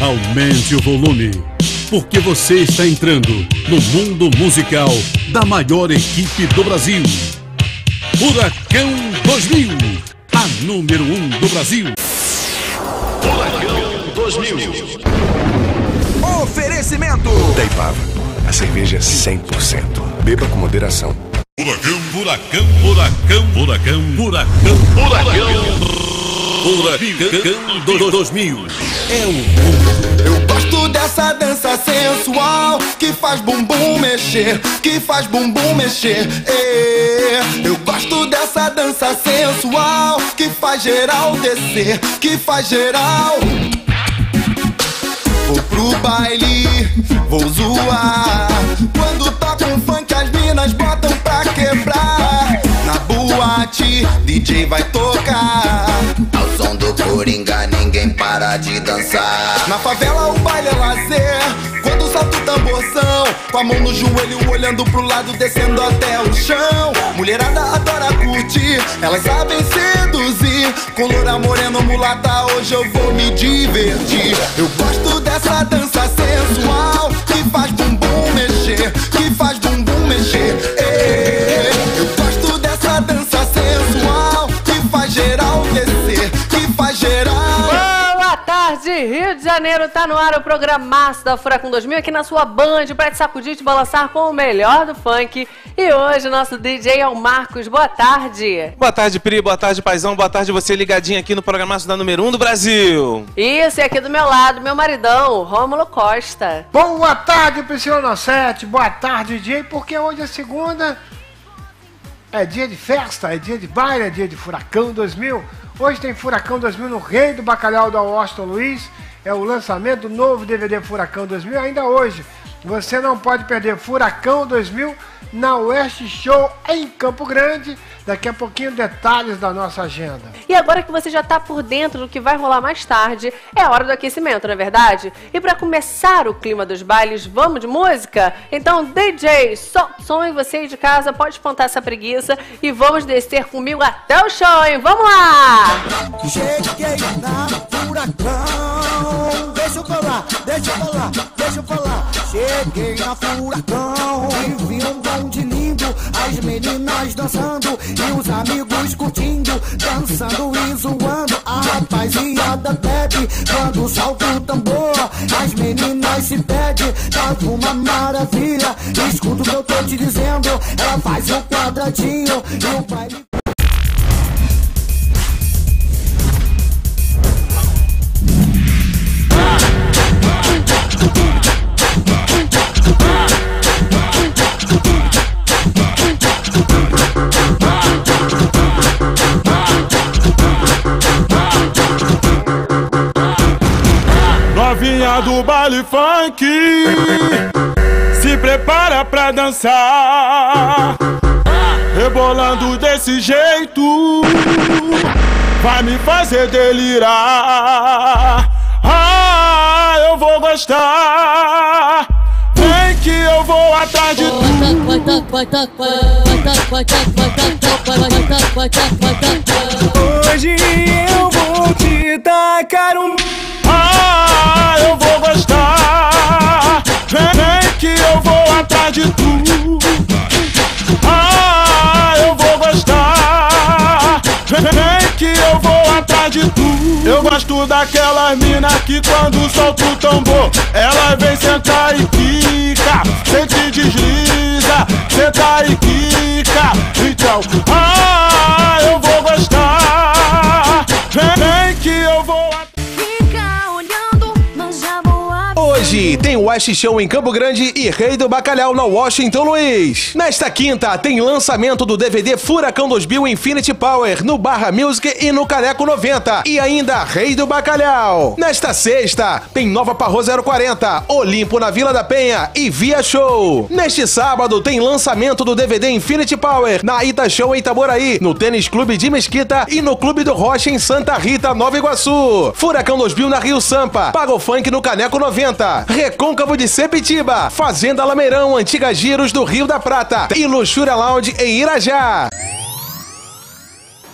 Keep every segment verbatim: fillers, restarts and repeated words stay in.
Aumente o volume, porque você está entrando no mundo musical da maior equipe do Brasil. Furacão dois mil, a número um do Brasil. Furacão dois mil. Oferecimento da Ipava, a cerveja cem por cento. Beba com moderação. Furacão, furacão, furacão, furacão, furacão, furacão. Furacão dois mil é o mundo. Eu gosto dessa dança sensual que faz bumbum mexer, que faz bumbum mexer. É. Eu gosto dessa dança sensual que faz geral descer, que faz geral. Vou pro baile, vou zoar. Quando toca um funk as minas botam pra quebrar. Na boate, D J vai tocar. Ao som do Coringa ninguém para de dançar. Na favela o baile é lazer, quando solta o tamborzão. Com a mão no joelho olhando pro lado, descendo até o chão. Mulherada adora curtir, elas sabem seduzir. Com loura morena mulata hoje eu vou me divertir. Eu gosto dessa dança sensual que faz bumbum mexer, que faz bumbum mexer. Ei, eu gosto dessa dança sensual que faz geral descer, que faz geral. Boa tarde, Rio de Janeiro, tá no ar o programaço da Furacão dois mil aqui na sua Band, pra te sacudir e te balançar com o melhor do funk. E hoje o nosso D J é o Marcos. Boa tarde. Boa tarde, Pri. Boa tarde, paizão. Boa tarde você ligadinho aqui no programaço da número um do Brasil. Isso, e aqui do meu lado, meu maridão, Rômulo Costa. Boa tarde, Priscila sete. Boa tarde, D J, porque hoje é segunda, é dia de festa, é dia de baile, é dia de Furacão dois mil. Hoje tem Furacão dois mil no Rei do Bacalhau da Washington Luiz. É o lançamento do novo D V D Furacão dois mil. Ainda hoje, você não pode perder Furacão dois mil na West Show em Campo Grande. Daqui a pouquinho detalhes da nossa agenda. E agora que você já tá por dentro do que vai rolar mais tarde, é a hora do aquecimento, não é verdade? E para começar o clima dos bailes, vamos de música? Então, D J, solta o som e você aí de casa pode espantar essa preguiça e vamos descer comigo até o show, hein? Vamos lá! Cheguei na Furacão, deixa eu falar, deixa eu falar, deixa eu falar. Cheguei na Furacão e vi um bonde lindo, as meninas dançando e os amigos curtindo, dançando e zoando. A rapaziada bebe quando salta o tambor, as meninas se pedem, tá uma maravilha. Escuta o que eu tô te dizendo, ela faz um quadradinho e o baile. Novinha do baile funk, se prepara pra dançar, rebolando desse jeito, vai me fazer delirar. Ah, eu vou gostar, vem que eu vou atrás de tu. Hoje eu vou te tacar um. Ah, eu vou gostar, vem, vem que eu vou atrás de tu. Ah, eu vou gostar, vem, vem que eu vou atrás de tu. Eu gosto daquelas mina que quando solta o tambor, ela vem sentar e quica, sente desliza, senta e quica. Então, ah, eu vou gostar, vem, vem que eu vou atrás. Hoje tem West Show em Campo Grande e Rei do Bacalhau na Washington Luiz. Nesta quinta tem lançamento do D V D Furacão dois mil Infinity Power no Barra Music e no Caneco noventa. E ainda Rei do Bacalhau. Nesta sexta tem Nova Parro zero quarenta, Olimpo na Vila da Penha e Via Show. Neste sábado tem lançamento do D V D Infinity Power na Ita Show em Itaboraí, no Tênis Clube de Mesquita e no Clube do Rocha em Santa Rita, Nova Iguaçu. Furacão dois mil na Rio Sampa, Pago Funk no Caneco noventa. Recôncavo de Sepitiba, Fazenda Lameirão, Antiga Giros do Rio da Prata e Luxúria Lounge em Irajá.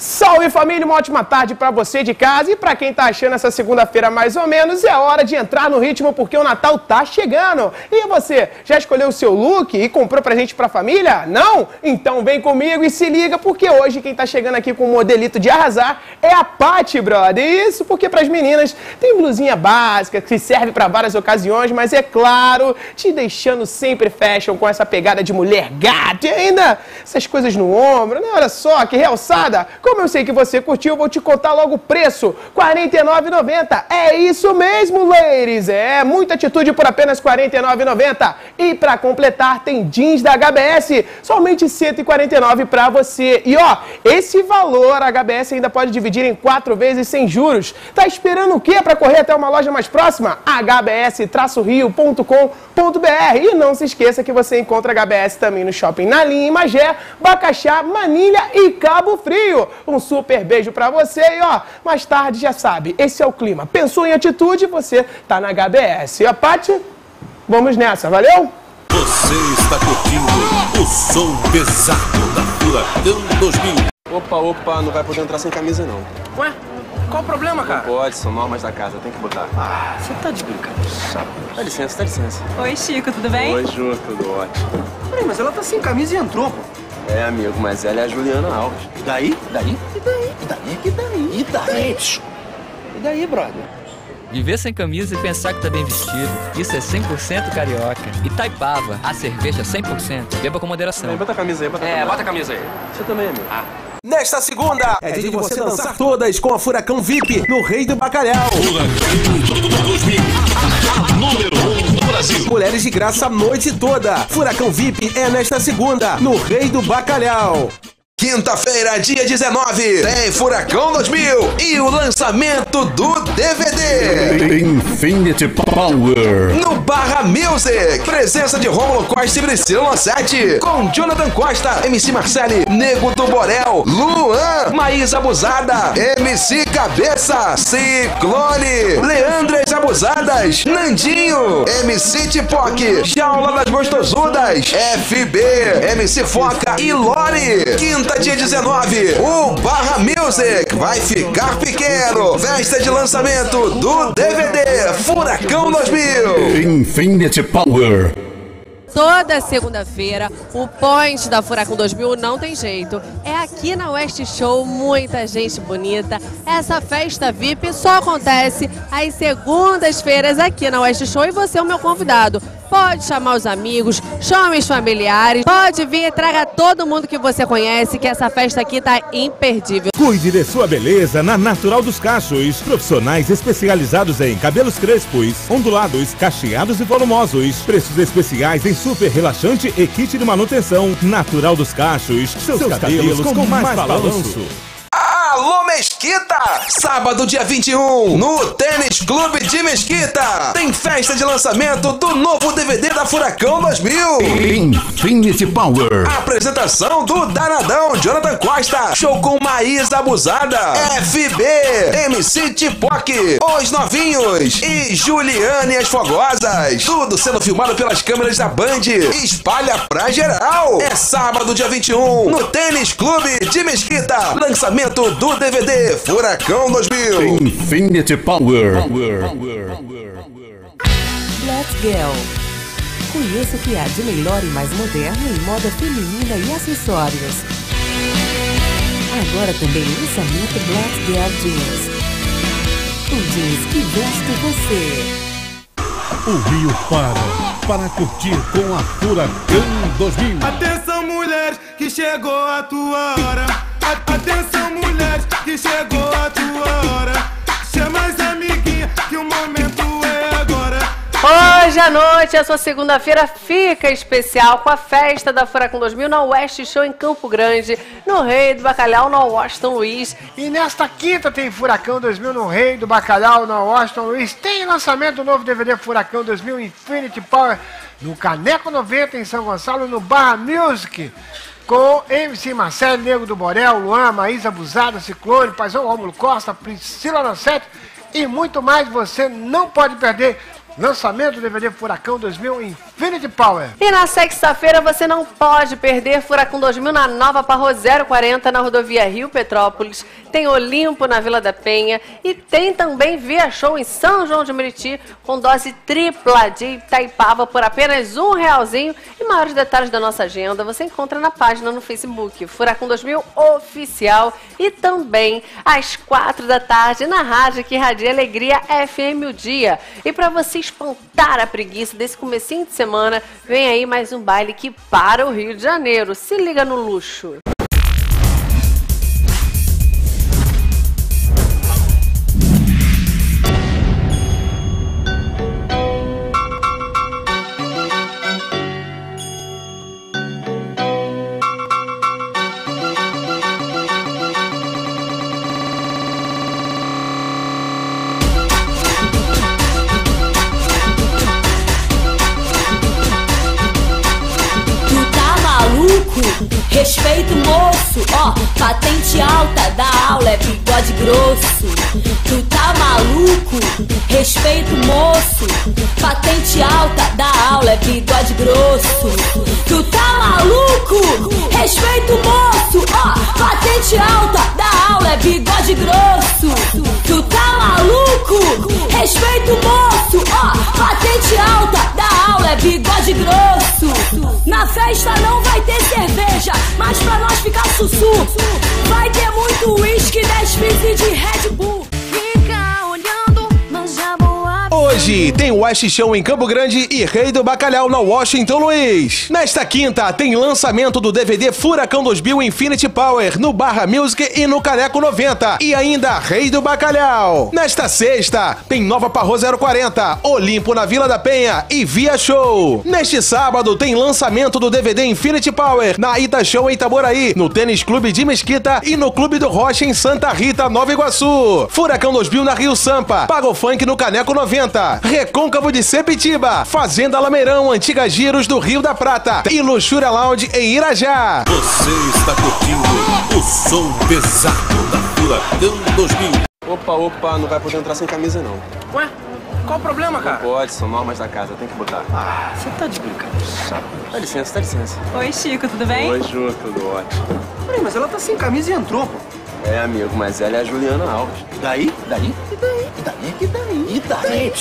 Salve família, uma ótima tarde pra você de casa e pra quem tá achando essa segunda-feira mais ou menos, é hora de entrar no ritmo porque o Natal tá chegando. E você, já escolheu o seu look e comprou presente pra família? Não? Então vem comigo e se liga porque hoje quem tá chegando aqui com um modelito de arrasar é a Paty, brother. Isso porque pras meninas tem blusinha básica que serve pra várias ocasiões, mas é claro, te deixando sempre fashion com essa pegada de mulher gata e ainda essas coisas no ombro, né? Olha só que realçada. Como eu sei que você curtiu, eu vou te contar logo o preço, quarenta e nove reais e noventa centavos. É isso mesmo, ladies, é muita atitude por apenas quarenta e nove reais e noventa centavos. E para completar, tem jeans da H B S, somente cento e quarenta e nove reais para você. E ó, esse valor a H B S ainda pode dividir em quatro vezes sem juros. Tá esperando o quê para correr até uma loja mais próxima? h b s traço rio ponto com ponto b r. E não se esqueça que você encontra H B S também no Shopping Nalim, em Magé, Bacaxá, Manilha e Cabo Frio. Um super beijo pra você e ó, mais tarde já sabe, esse é o clima. Pensou em atitude, você tá na H B S. E a Paty, vamos nessa, valeu? Você está curtindo o som pesado da Furacão dois mil. Opa, opa, não vai poder entrar sem camisa não. Ué, qual o problema, cara? Não pode, são normas da casa, tem que botar. Ah, você tá de brincadeira, sabe? Dá licença, dá licença. Oi, Chico, tudo bem? Oi, Ju, tudo ótimo. Peraí, mas ela tá sem camisa e entrou, pô. É, amigo, mas ela é a Juliana Alves. E daí? E daí? E daí? E daí? E daí? E daí? E daí, brother? Viver sem camisa e pensar que tá bem vestido, isso é cem por cento carioca. Itaipava, a cerveja cem por cento. Beba com moderação. Aí, bota a camisa aí, bota a É, camisa. bota a camisa aí. Você também, amigo. Ah. Nesta segunda, é dia de você dançar todas com a Furacão V I P no Rei do Bacalhau. Furacão dois mil, a número um do Brasil. Mulheres de graça a noite toda. Furacão V I P é nesta segunda, no Rei do Bacalhau. Quinta-feira, dia dezenove, tem Furacão dois mil e o lançamento do D V D. Infinity Power. No Barra Music, presença de Rômulo Costa e Priscila Lancete, com Jonathan Costa, M C Marcele, Nego do Borel, Luan, Maísa Abusada, M C Cabeça, Ciclone, Leandras Abusadas, Nandinho, M C Tipoque, Jaula das Gostosudas, F B, M C Foca e Lore. Quinta, dia dezenove, o Barra Music vai ficar pequeno. Festa de lançamento do D V D Furacão dois mil. Infinity Power. Toda segunda-feira, o point da Furacão dois mil não tem jeito. É aqui na West Show, muita gente bonita. Essa festa V I P só acontece às segundas-feiras aqui na West Show e você é o meu convidado. Pode chamar os amigos, chame os familiares, pode vir e traga todo mundo que você conhece, que essa festa aqui tá imperdível. Cuide de sua beleza na Natural dos Cachos. Profissionais especializados em cabelos crespos, ondulados, cacheados e volumosos. Preços especiais em super relaxante e kit de manutenção. Natural dos Cachos. Seus, Seus cabelos, cabelos com, com mais, mais balanço. balanço. Alô Mesquita! Sábado, dia vinte e um, no Tênis Clube de Mesquita, tem festa de lançamento do novo D V D da Furacão dois mil. Infinity Power. Apresentação do Danadão, Jonathan Costa. Show com Maísa Abusada, F B, M C Tipoque, Os Novinhos e Juliane as Fogosas. Tudo sendo filmado pelas câmeras da Band. Espalha pra geral. É sábado, dia vinte e um, no Tênis Clube de Mesquita. Lançamento do D V D Furacão dois mil. Infinity Power. Black Girl. Conheça o que há de melhor e mais moderno em moda feminina e acessórios. Agora também lançamento Black Girl Jeans. O jeans que veste você. O Rio para, para curtir com a Furacão dois mil. Atenção, mulheres, que chegou a tua hora. Atenção, mulheres, que chegou a tua hora. Chama as amiguinhas, que o momento é agora. Hoje à noite, a sua segunda-feira fica especial com a festa da Furacão dois mil na West Show em Campo Grande, no Rei do Bacalhau, na Washington Luiz. E nesta quinta tem Furacão dois mil no Rei do Bacalhau, na Washington Luiz. Tem lançamento do novo D V D Furacão dois mil Infinity Power no Caneco noventa em São Gonçalo, no Barra Music. Com M C Marcelo, Nego do Borel, Luan, Maísa Abusada, Ciclone, Paizão Rômulo Costa, Priscila Lancete e muito mais. Você não pode perder. Lançamento do D V D Furacão dois mil Infinity Infinity Power. E na sexta-feira você não pode perder Furacão dois mil na Nova Parro zero quarenta na rodovia Rio Petrópolis. Tem Olimpo na Vila da Penha e tem também Via Show em São João de Meriti com dose tripla de Itaipava por apenas um realzinho. E maiores detalhes da nossa agenda você encontra na página no Facebook Furacão dois mil Oficial e também às quatro da tarde na rádio que radia Alegria F M o Dia. E para você espantar a preguiça desse comecinho de semana, vem aí mais um baile que para o Rio de Janeiro. Se liga no luxo. Respeito moço, ó, patente alta da aula é bigode grosso. Tu tá maluco? Respeito moço, patente alta da aula é bigode grosso. Tu tá maluco? Respeito moço, ó, patente alta da aula é bigode grosso. Tu tá maluco? Respeito moço, ó, patente alta da aula é bigode grosso. Na festa não vai ter cerveja, mas pra nós ficar sussu, vai ter muito uísque, dez pieces de Red Bull. Fica olhando, mas já vou abrir. Hoje tem West Show em Campo Grande e Rei do Bacalhau na Washington Luiz. Nesta quinta tem lançamento do D V D Furacão dois mil Infinity Power no Barra Music e no Caneco noventa. E ainda Rei do Bacalhau. Nesta sexta tem Nova Parro zero quarenta, Olimpo na Vila da Penha e Via Show. Neste sábado tem lançamento do D V D Infinity Power na Ita Show em Itaboraí, no Tênis Clube de Mesquita e no Clube do Rocha em Santa Rita, Nova Iguaçu. Furacão dois mil na Rio Sampa, Pago Funk no Caneco noventa, Recôncavo de Sepitiba, Fazenda Lameirão, Antiga Giros do Rio da Prata e Luxúria Lounge em Irajá. Você está curtindo o som pesado da Furacão dois mil. Opa, opa, não vai poder entrar sem camisa não. Ué, qual o problema, cara? Não pode, são normas da casa, tem que botar. Ah, você tá de brincadeira. Dá licença, dá licença. Oi, Chico, tudo bem? Oi, Ju, tudo ótimo. Peraí, mas ela tá sem camisa e entrou, pô. É, amigo, mas ela é a Juliana Alves. E daí? E daí? E daí? E daí? E daí? E daí?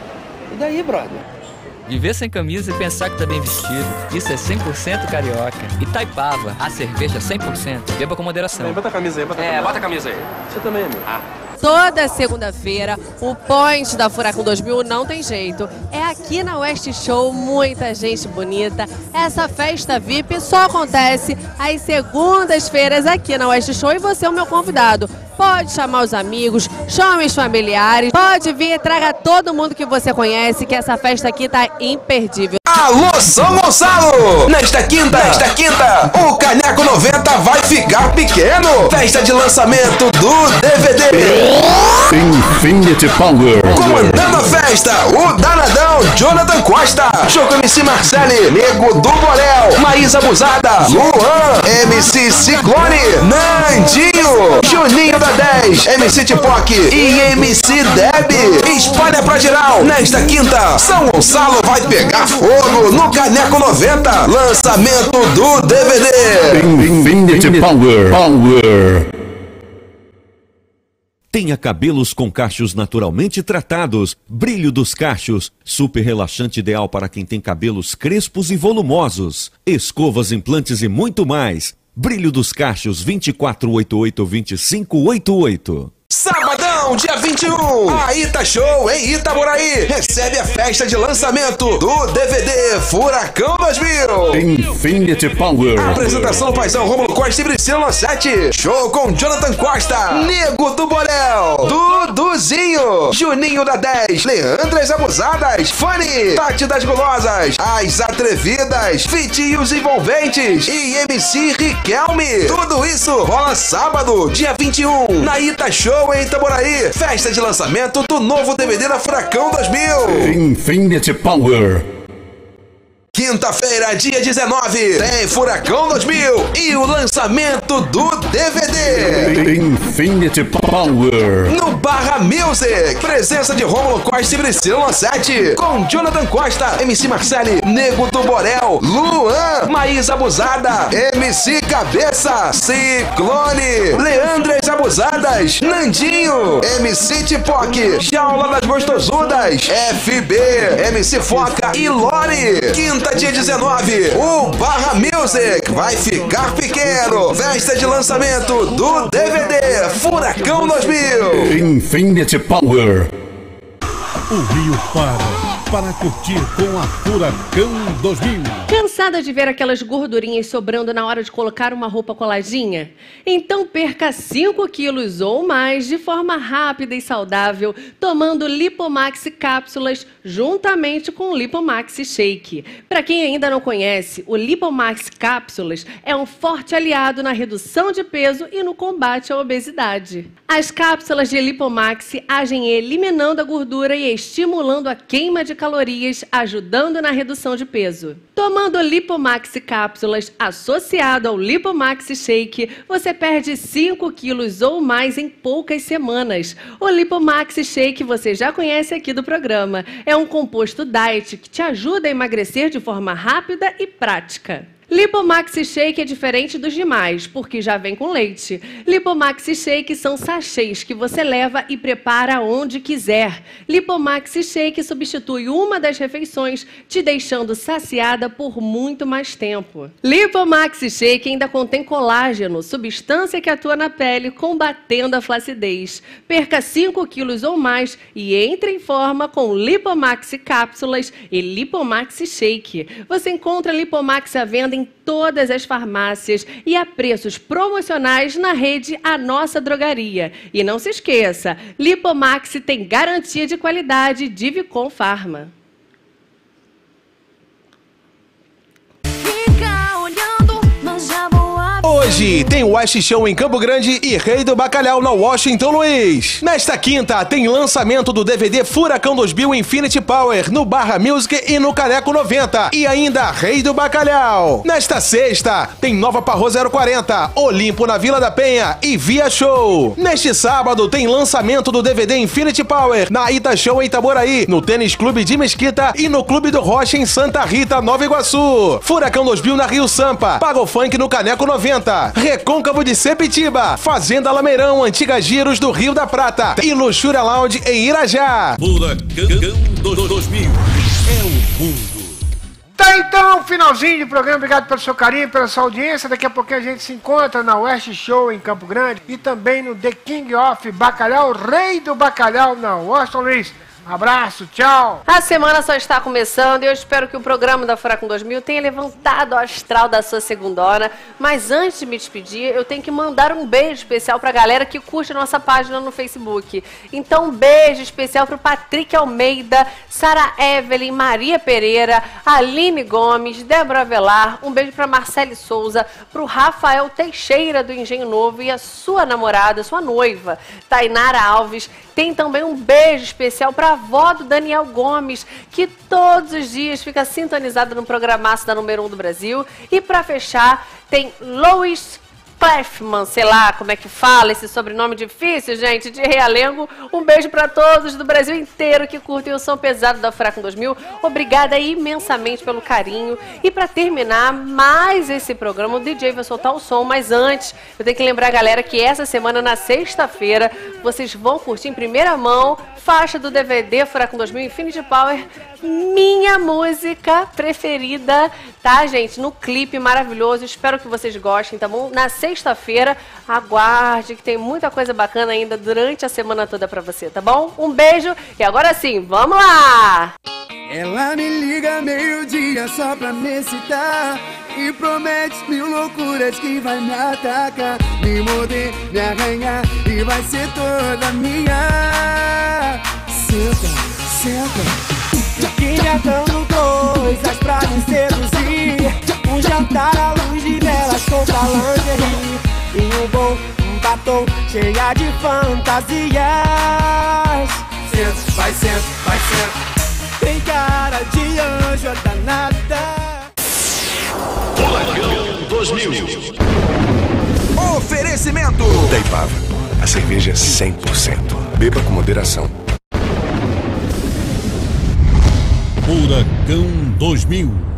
E daí, brother? Viver sem camisa e pensar que tá bem vestido, isso é cem por cento carioca. Itaipava, a cerveja cem por cento. Beba com moderação. Bota a camisa aí, bota a camisa. É, bota a camisa aí. Você também, amigo. Ah. Toda segunda-feira, o point da Furacão dois mil não tem jeito. É aqui na West Show, muita gente bonita. Essa festa V I P só acontece às segundas-feiras aqui na West Show e você é o meu convidado. Pode chamar os amigos, chame os familiares, pode vir, traga todo mundo que você conhece, que essa festa aqui tá imperdível. Alô, São Gonçalo! Nesta quinta, nesta quinta, o Caneco noventa vai ficar pequeno. Festa de lançamento do D V D Infinity Power. Comandando a festa, o danadão Jonathan Costa, Choco M C Marcele, Nego do Borel, Maísa Abusada, Luan, M C Ciclone, Nandinho, Juninho da dez, M C Tipoc e M C Deb. Espalha pra geral. Nesta quinta, São Gonçalo vai pegar fogo no Caneco noventa. Lançamento do D V D Infinity Power. Power. Tenha cabelos com cachos naturalmente tratados. Brilho dos cachos. Super relaxante, ideal para quem tem cabelos crespos e volumosos. Escovas, implantes e muito mais. Brilho dos cachos vinte e quatro, oitenta e oito, vinte e cinco, oitenta e oito. Sabadão, dia vinte e um, a Ita Show em Itaboraí recebe a festa de lançamento do D V D Furacão dois mil. Infinity Power. Apresentação Paizão Rômulo Costa e Priscila Nossetti. Show com Jonathan Costa, Nego do Borel, Duduzinho, Juninho da dez, Leandras Abusadas, Fanny, Tati das Gulosas, As Atrevidas, Fit e os Envolventes e M C Riquelme. Tudo isso rola sábado, dia vinte e um, na Ita Show em Itaboraí. Festa de lançamento do novo D V D da Furacão dois mil. Infinity Power. quinta-feira, dia dezenove, tem Furacão dois mil e o lançamento do D V D Infinity Power no Barra Music. Presença de Rômulo Costa e Priscila Lossetti, com Jonathan Costa, M C Marcele, Nego do Borel, Luan, Maísa Abusada, M C Cabeça, Ciclone, Leandras Abusadas, Nandinho, M C Tipoque, Jaula das Gostosudas, F B, M C Foca e Lore. Quinta, dia dezenove, o Barra Music vai ficar pequeno. Festa de lançamento do D V D Furacão dois mil. Infinity Power. O Rio para para curtir com a Furacão dois mil. Cansada de ver aquelas gordurinhas sobrando na hora de colocar uma roupa coladinha? Então perca cinco quilos ou mais de forma rápida e saudável, tomando Lipomax cápsulas juntamente com o Lipomax Shake. Para quem ainda não conhece, o Lipomax cápsulas é um forte aliado na redução de peso e no combate à obesidade. As cápsulas de Lipomax agem eliminando a gordura e estimulando a queima de calorias, ajudando na redução de peso. Tomando o Lipomax cápsulas associado ao Lipomax Shake, você perde cinco quilos ou mais em poucas semanas. O Lipomax Shake você já conhece aqui do programa. É um composto diet que te ajuda a emagrecer de forma rápida e prática. Lipomax Shake é diferente dos demais, porque já vem com leite. Lipomax Shake são sachês que você leva e prepara onde quiser. Lipomax Shake substitui uma das refeições, te deixando saciada por muito mais tempo. Lipomax Shake ainda contém colágeno, substância que atua na pele, combatendo a flacidez. Perca cinco quilos ou mais e entre em forma com Lipomax cápsulas e Lipomax Shake. Você encontra Lipomax à venda em em todas as farmácias e a preços promocionais na rede A Nossa Drogaria. E não se esqueça, Lipomax tem garantia de qualidade Divicon Pharma. Hoje tem West Show em Campo Grande e Rei do Bacalhau na Washington Luiz. Nesta quinta tem lançamento do D V D Furacão dois mil Infinity Power no Barra Music e no Caneco noventa. E ainda Rei do Bacalhau. Nesta sexta tem Nova Parro zero quarenta, Olimpo na Vila da Penha e Via Show. Neste sábado tem lançamento do D V D Infinity Power na Ita Show em Itaboraí, no Tênis Clube de Mesquita e no Clube do Rocha em Santa Rita, Nova Iguaçu. Furacão dois mil na Rio Sampa, Pago Funk no Caneco noventa. Recôncavo de Sepitiba, Fazenda Lameirão, Antiga Giros do Rio da Prata e Luxúria Lounge em Irajá. Furacão dois mil é o mundo. Tá então, finalzinho de programa. Obrigado pelo seu carinho, pela sua audiência. Daqui a pouquinho a gente se encontra na West Show em Campo Grande e também no The King of Bacalhau, Rei do Bacalhau na Washington Luiz. Abraço, tchau! A semana só está começando e eu espero que o programa da Furacão dois mil tenha levantado o astral da sua segunda hora. Mas antes de me despedir, eu tenho que mandar um beijo especial pra galera que curte a nossa página no Facebook. Então, um beijo especial pro Patrick Almeida, Sara Evelyn, Maria Pereira, Aline Gomes, Débora Avelar. Um beijo pra Marcele Souza, pro Rafael Teixeira do Engenho Novo e a sua namorada, sua noiva, Tainara Alves. Tem também um beijo especial para a avó do Daniel Gomes, que todos os dias fica sintonizada no programaço da número um do Brasil. E para fechar, tem Lois Clefman, sei lá como é que fala esse sobrenome difícil, gente, de Realengo. Um beijo para todos do Brasil inteiro que curtem o som pesado da Furacão dois mil. Obrigada imensamente pelo carinho. E para terminar mais esse programa, o D J vai soltar o som, mas antes eu tenho que lembrar a galera que essa semana, na sexta-feira, vocês vão curtir em primeira mão faixa do D V D Furacão dois mil Infinity Power, minha música preferida, tá, gente? No clipe maravilhoso, espero que vocês gostem, tá bom? Na sexta-feira, aguarde que tem muita coisa bacana ainda durante a semana toda pra você, tá bom? Um beijo e agora sim, vamos lá! Ela me liga meio-dia só pra me excitar e promete mil loucuras que vai me atacar, me morder, me arranhar e vai ser toda minha. Senta, senta, inventando coisas pra me seduzir. Um jantar à luz de velas com lingerie e um bom um batom cheia de fantasias. Senta, vai, senta, vai, senta. tem cara de anjo danada. Furacão dois mil. Oferecimento Itaipava, a cerveja cem por cento. Beba com moderação. Furacão dois mil.